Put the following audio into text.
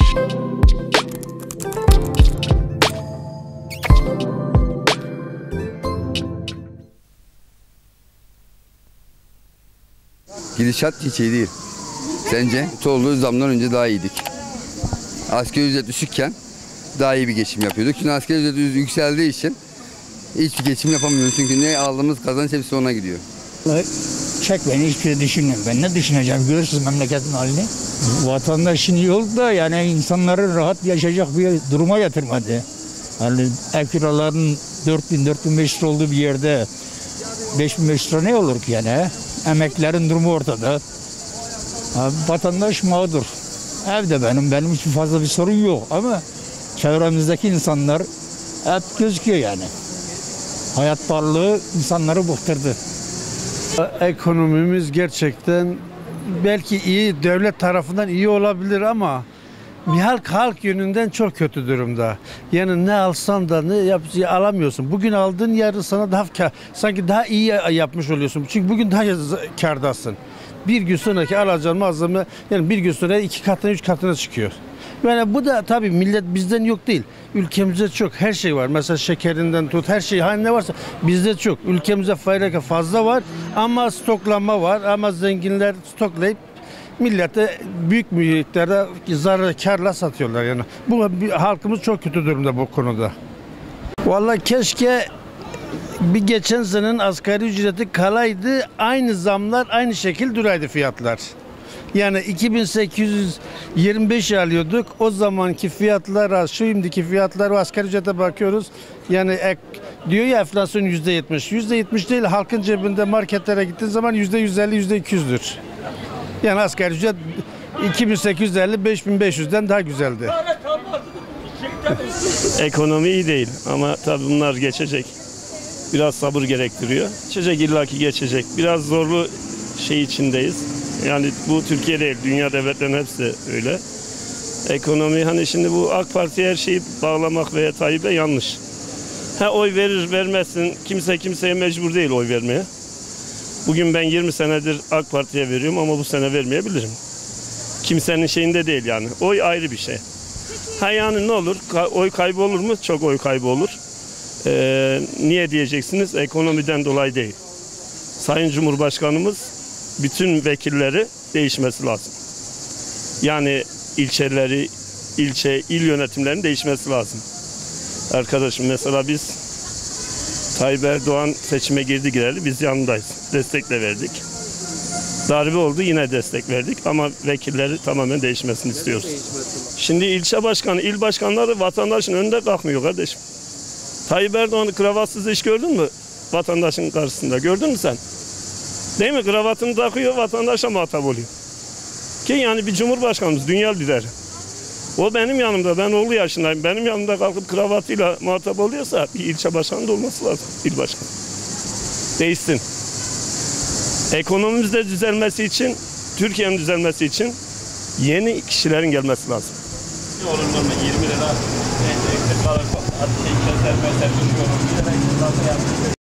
Gidişat hiç iyi değil. Sence? Olduğu zamdan önce daha iyiydik. Asgari ücret düşükken daha iyi bir geçim yapıyorduk. Şimdi asgari ücret yükseldiği için hiçbir geçim yapamıyoruz. Çünkü ne aldığımız kazanç hepsi ona gidiyor. Çek beni, hiçbir şey düşünmüyorum. Ben ne düşüneceğim? Görürsünüz memleketin halini. Vatandaşın yolu da yani insanları rahat yaşayacak bir duruma getirmedi. Yani ev kiralarının 4000-4500 lira olduğu bir yerde 5500 lira ne olur ki yani? He? Emeklilerin durumu ortada. Vatandaş mağdur. Evde benim için fazla bir sorun yok ama çevremizdeki insanlar hep gözüküyor yani. Hayat pahalılığı insanları bıktırdı. Ekonomimiz gerçekten belki iyi, devlet tarafından iyi olabilir ama halk yönünden çok kötü durumda. Yani ne alsan da ne alamıyorsun. Bugün aldığın yarın sana sanki daha iyi yapmış oluyorsun. Çünkü bugün daha kârdasın. Bir gün sonraki alacağın malzeme yani bir gün sonra 2 katına 3 katına çıkıyor. Yani bu da tabii millet bizden yok değil. Ülkemizde çok her şey var. Mesela şekerinden tut her şey ne varsa bizde çok. Ülkemizde fazla var ama stoklanma var. Ama zenginler stoklayıp millete büyük miktarda karla satıyorlar yani. Bu halkımız çok kötü durumda bu konuda. Vallahi keşke bir geçen senenin asgari ücreti kalaydı, aynı zamlar aynı şekil duraydı fiyatlar. Yani 2825 alıyorduk. O zamanki fiyatlara, şimdiki fiyatlar ve asgari ücrete bakıyoruz. Yani diyor ya enflasyon %70. %70 değil, halkın cebinde marketlere gittiğin zaman %150, %200'dür. Yani asgari ücret 2850-5500'den daha güzeldi. Ekonomi iyi değil ama tabii bunlar geçecek. Biraz sabır gerektiriyor. Geçecek, illaki geçecek. Biraz zorlu şey içindeyiz. Yani bu Türkiye değil, dünya devletlerinin hepsi öyle. Ekonomi hani şimdi bu AK Parti'ye her şeyi bağlamak veya Tayyip'e yanlış. Oy verir vermezsin, kimse kimseye mecbur değil oy vermeye. Bugün ben 20 senedir AK Parti'ye veriyorum ama bu sene vermeyebilirim. Kimsenin şeyinde değil yani. Oy ayrı bir şey. Yani ne olur? Oy kaybı olur mu? Çok oy kaybı olur. Niye diyeceksiniz? Ekonomiden dolayı değil. Sayın Cumhurbaşkanımız bütün vekilleri değişmesi lazım. Yani il yönetimlerinin değişmesi lazım. Arkadaşım mesela biz Tayyip Erdoğan seçime girdi biz yanındayız. Destekle verdik. Darbe oldu yine destek verdik ama vekilleri tamamen değişmesini istiyoruz. Şimdi ilçe başkanı, il başkanları vatandaşın önünde kalkmıyor kardeşim. Tayyip Erdoğan'ı kravatsız iş gördün mü? Vatandaşın karşısında. Gördün mü sen? Değil mi? Kravatını takıyor, vatandaşa muhatap oluyor. Ki yani bir cumhurbaşkanımız, dünya lideri. O benim yanımda, ben oğlu yaşındayım. Benim yanımda kalkıp kravatıyla muhatap oluyorsa bir ilçe başkanı da olması lazım. İl başkanı. Değişsin. Ekonomimizde düzelmesi için, Türkiye'nin düzelmesi için yeni kişilerin gelmesi lazım. Ne olur 20 lira.